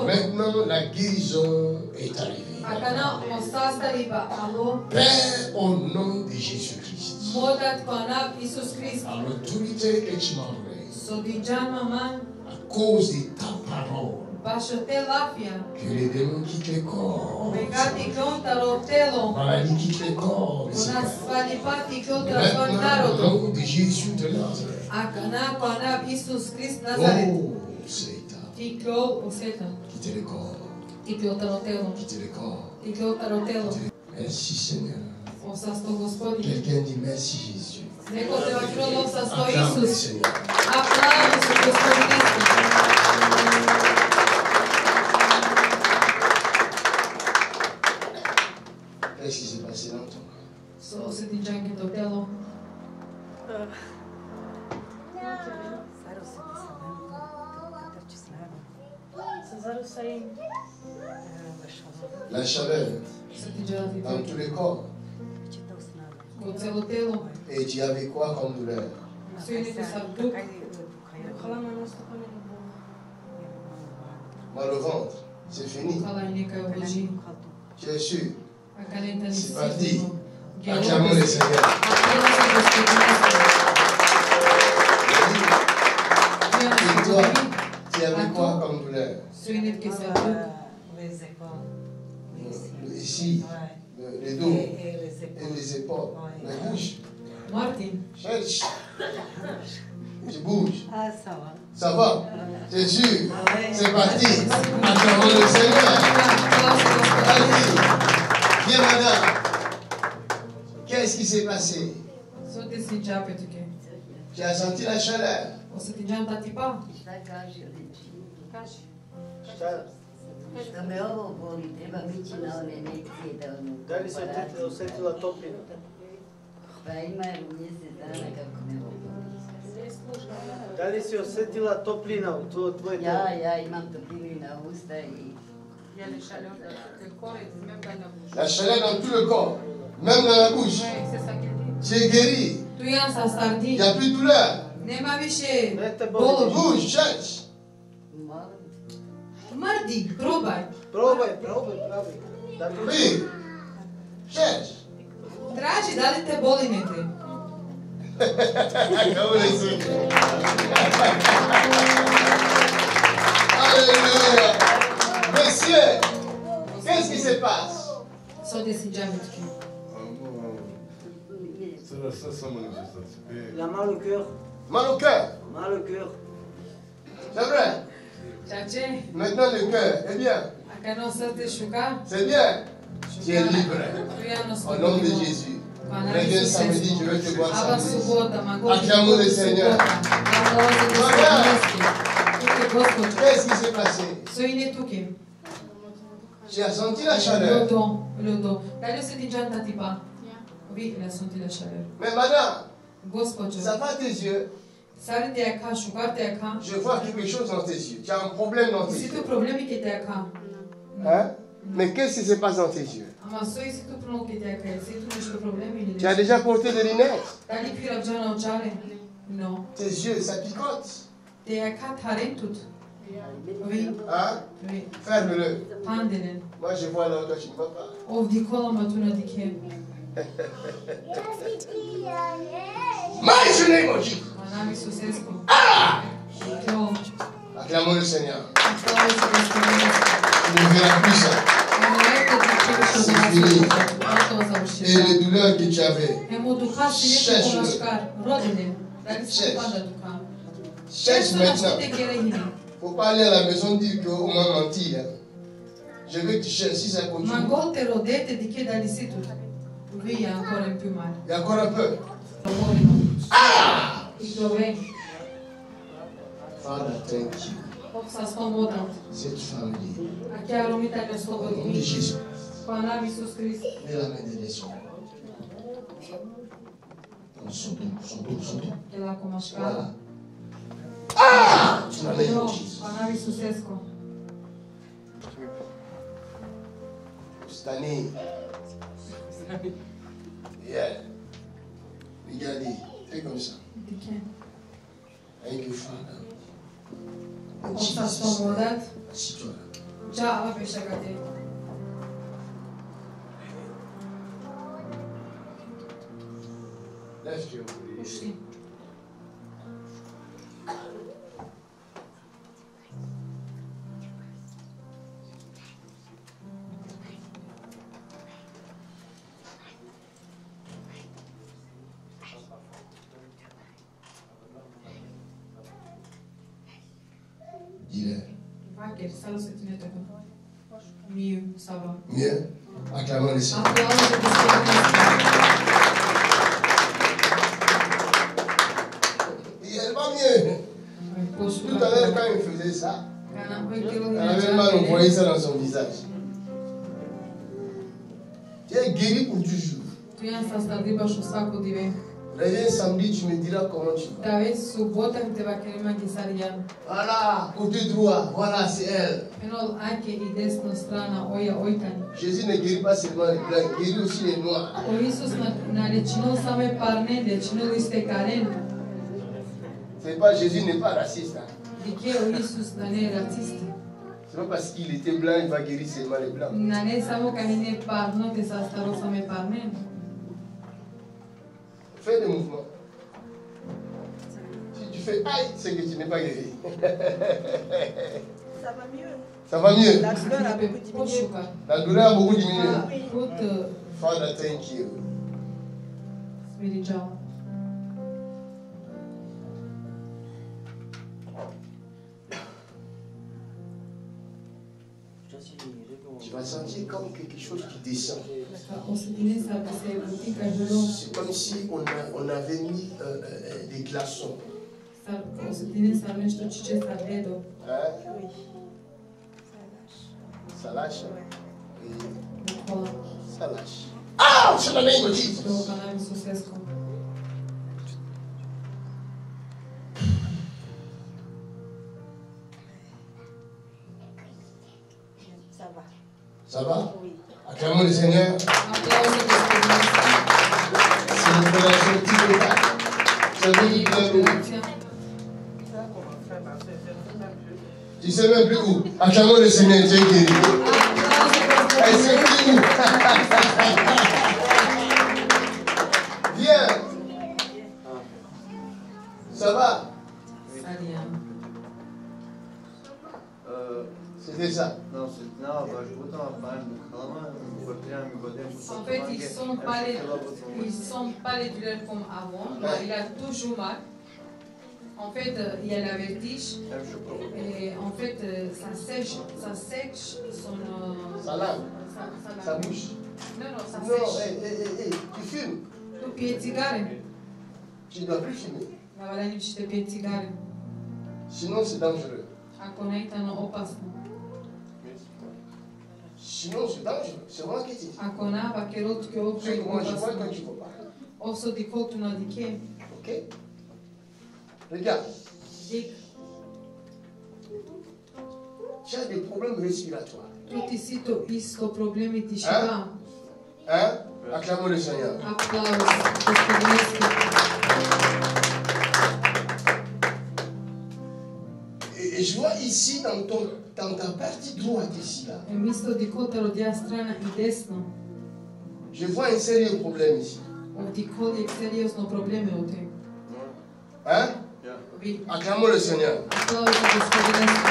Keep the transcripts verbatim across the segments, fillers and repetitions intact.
Maintenant, la guérison est arrivée. Père, au nom de Jésus-Christ, à l'autorité que tu m'as donnée, à cause de ta parole, que les démons quittent le corps, maladie quitte le corps, maintenant, au nom de Jésus de Nazareth, oh, Satan, quitte le corps. Quitte le corps. Merci Seigneur. Quelqu'un dit merci Jésus. Acclame Seigneur. Qu'est-ce qui s'est passé dans ton corps? La chaleur dans tous les corps. Et tu avais quoi comme douleur? Mal au ventre, c'est fini. Tu es sûr? C'est parti. Acclamons le Seigneur. Et toi, tu avais quoi comme douleur? Ici, le, le dos et les épaules, la bouche. Cherche. Tu bouges. Ça va? C'est sûr. C'est parti. Acclamons le Seigneur. Allez. Viens madame. Qu'est-ce qui s'est passé? Tu as senti la chaleur? Da me ovo boli, treba ići na one lekcije da ono... Da li se osjetila toplina? Pa ima je u mjesec dana kako me ovo boli. Da li si osjetila toplina u tvoje telo? Ja, ja imam toplinu na usta i... La chaleur dans tout le corps, même dans la bouche. Tu es guéri. Il n'y a plus de douleur. Bouge, cherche. Mardi, probaj. Probaj, probaj, probaj. Oui. Cherche. Traži, da li te boli negdje? Alléluia. Monsieur, qu'est-ce qui se passe? Il a mal au cœur. Mal au cœur. Mal au cœur. C'est vrai. Maintenant le cœur est bien. C'est bien. Tu es libre. Au nom de Jésus. Reviens samedi, je vais te voir samedi. Acclamons le Seigneur. Qu'est-ce qui s'est passé? Tu as senti la chaleur? Mais madame, ça va tes yeux? Je vois quelque chose dans tes yeux. Tu as un problème dans tes yeux. Hein? Mais qu'est-ce qui se passe dans tes yeux? Tu as déjà porté des lunettes? Tes yeux, ça picote. Oui. Hein? Oui. Ferme-le. Moi je vois là, toi tu ne vois pas. Mighty name of Jesus. Ah! Acclamons le Seigneur. Tu nous verras plus ça. C'est fini. Et les douleurs que tu avais, cherche-le. Cherche. Cherche maintenant. Il ne faut pas aller à la maison dire qu'on m'a menti. Hein. Je veux que tu cherches si ça continue. Il y a encore un peu. Ah! Father, thank you. Cette famille. Au nom de Jésus. Mets la main derrière son dos. Dans son dos, son dos, son dos. Voilà. Ah! Tu l'as mis en Jésus. Cette année. Yeah. Regardez. Fais comme ça. Thank you, Father. In Jesus' name. Assis-toi là. Ce aveți șagate? Lève-toi. Puști. Dis-le. Vacher, salut să tine toată. Miu, ça va. Mieux. Acclamons le Seigneur. Aplauze de Sfântul. Elle va mieux. Tout à l'heure, quand il faisait ça, elle avait mal, on voyait ça dans son visage. Tu es guéri pour toujours. Tu i-am să asta de bașo saco dive. Reviens samedi, tu me diras comment tu vas. David subota câteva kelima gisarian. Voilà, côté droit, voilà, c'est elle. Enol anche i desno strana oia oitani. Jésus ne guérit pas seulement les blancs, il guérit aussi les noirs. O Isus na na lecino same parne de cino este karen. C'est pas, Jésus n'est pas raciste. Hein. Dike o Isus na ne racist. C'est pas parce qu'il était blanc, il va guérir seulement les blancs. Na ne samo kahine parno de sa staro same parne. Fais des mouvements. Si tu fais aïe, c'est que tu n'es pas guéri. Ça va mieux. Ça va mieux. La douleur a beaucoup diminué. La douleur a beaucoup diminué. Put Father, thank you. spiritual. Tu vas sentir comme quelque chose qui descend. O să tine să se butica jolo. C'est comme si on, a, on avait mis euh, euh, des glaçons. O să tine să armești tot ce sta dedo. Hein? Oui. Ça lâche. Oui. Acolo. Ça lâche. Ah, c'est la name of Jesus. Două canale susescu. Ça va. Ça va? Oui. Acclamons le Seigneur. Aplauze de Sfântul. C'est une relation totale. Ça veut dire que tu sais même plus où. Acclamons le Seigneur, tu es guéri. Elle sait plus où. Viens. Ça va? Sarian. Euh, C'était ça. non, c'est non, bah, je voudrais en parler de Kalama, pour bien me godem. En fait, ils sont pas les, ils sont pas les douleurs comme avant. mais Il a toujours mal. En fait, euh, il y a la vertige. Et en fait, euh, ça sèche, ça sèche son. euh, Ça lave. Ça, ça lave. Ça bouge. Non, non, ça Non, sèche. hey, hey, hey, hey, tu fumes. Tu pie țigare. Tu ne dois plus fumer. La valea niște pie țigare. Sinon, c'est dangereux. Ako nejta no opasno. Sinon, c'est dangereux. C'est moi qui dis. Ako nava kerot ke Tu opre sais comment je vois quand opasno. tu vas parler. Oso di kotu na dike. Ok? Regarde. Dik. Tu as des problèmes respiratoires. Tu ti si to isto problemi ti shiva. Hein? Acclamons le Seigneur. Aplauz. Gospodinski. Et, et je vois ici, dans, ton, dans ta partie droite, ici, là, E misto di kotaro dia strana i desno. je vois un sérieux problème ici. Ovdje kod je seriozno probleme u tem. Hein? Vi Acclamons le Seigneur. aplauz za Gospodinski.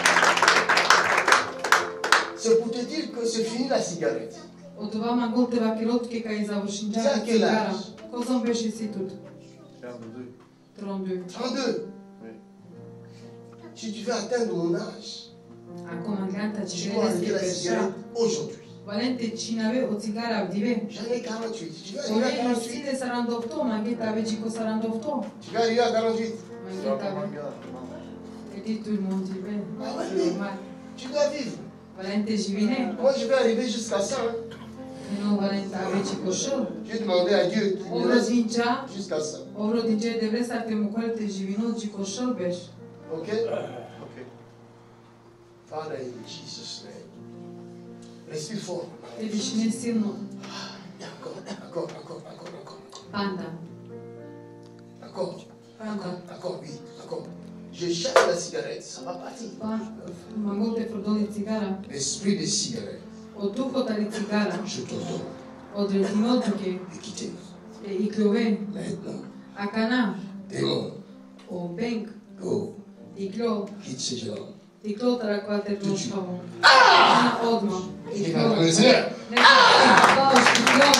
C'est pour te dire que c'est fini la cigarette. Od vama goteva kirotke ka je završen Za džaka kje cigara. laž? Ko sam beši si tut? Trombi. trente-deux. Oui. Si tu veux atteindre mon âge, Ako maganta tu ci dois arrêter la vede si cigarette aujourd'hui. Valente cinave o cigara avdive. J'en ai quarante-huit. Tu veux arriver à Ove quarante-huit? side sarandovto, mageta veci ko sarandovto. Tu veux arriver à quarante-huit? Mageta vedi tu il mondive. Ah ouais, mais tu dois vivre. Valente živine. Moi, je vais arriver jusqu'à ça. Hein. Nu valenta veci ko šel. J'ai demandé à Dieu qu'il me Ovro laisse dinča, jusqu'à ça. ovro dinča de vre sa te mukolte živino ci ko šel beš. Ok? Ok. Father, in Jesus' name. Respire fort. Te višine silno. Encore, encore, encore, encore, encore. Panda. Encore, Panda. encore, oui, encore. Je chasse la cigarette. cigarette, ça va partir. Mai multe furdoni cigara. L'esprit des cigarettes, O duhot ali cigara. je t'ordonne Od retinoduke. de quitter. E iklove. Maintenant, Akana. démon, O benk. go, Iklo. quitte ces gens. Iklo tarakvate noškavu. Ana odmah. Il va dans le Seigneur. Aplausos, iklo.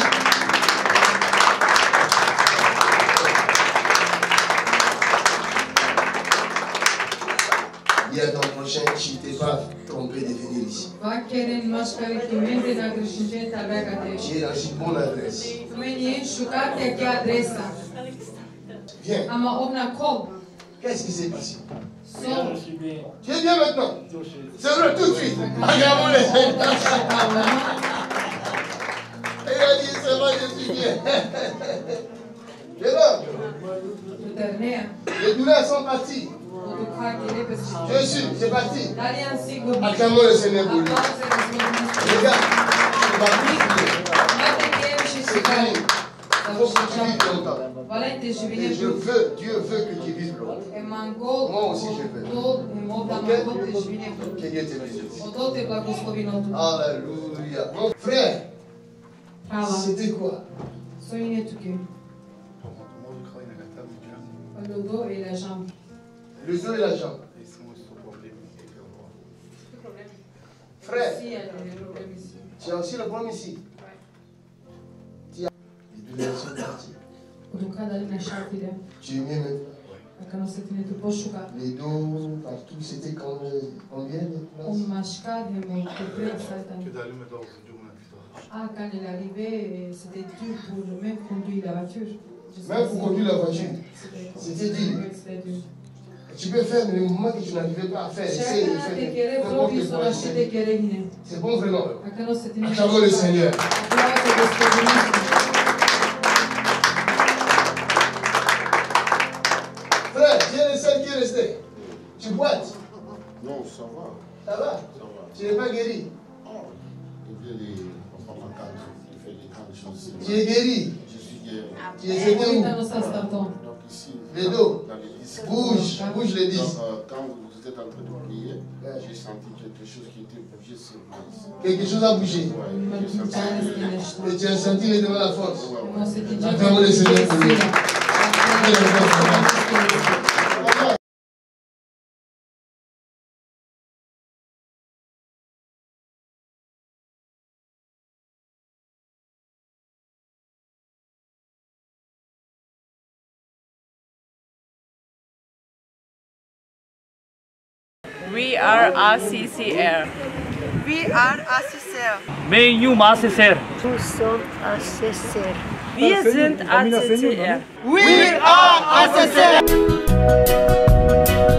Il y a ton prochain, tu ne t'es pas trompé de venir ici. Vakeren maškari kimente na grešničen tabekate. Tu es dans une bonne adresse. Meni šukate ke adresa. Viens. Ama ovna kol. Qu'est-ce qui s'est passé? So. Tu es bien maintenant? C'est vrai, tout de suite. Regarde-moi les yeux. Il a dit, c'est vrai, je suis bien. Tu es là? Les douleurs sont parties. Je suis, c'est parti. Acclamons le Seigneur pour lui. Regarde, tu vas plus prier. C'est fini. Il faut que tu vives longtemps. Et je veux, Dieu veut que tu vives longtemps. Moi aussi je veux. Que Dieu te bénisse. Alléluia. Mon frère, c'était quoi? Le dos et la jambe. Le dos et la jambe. Frère, tu as aussi le problème ici. Tu as les douleurs sont parties. Tu es mieux maintenant. Les dos partout, c'était combien de places? Ah, quand il est arrivé, c'était dur pour même conduire la voiture. Même pour conduire la voiture, c'était dur. Tu peux faire le mouvement que tu n'arrivais pas à faire. Essaye de faire. C'est bon vraiment. Acclamons le Seigneur. Frère, tu es le seul qui est resté. Tu boites? Non, ça va. Ça va? Ça va. Tu n'es pas guéri? Tu es guéri? Je suis guéri. Tu es aidé où? Donc ici, Les dos. dans les disques. Bouge, bouge les disques. Donc, euh, quand vous êtes en train de prier, j'ai senti quelque chose qui était bougé sur moi ici. Quelque chose a bougé. Ouais, j'ai senti. Et tu as senti les devants la force. Ouais, ouais. Acclamons le Seigneur pour lui. We are A C C R. We are A C C R. Menjum A C C R. Nous sommes A C C R. Wir sind A C C R. We are A C C R.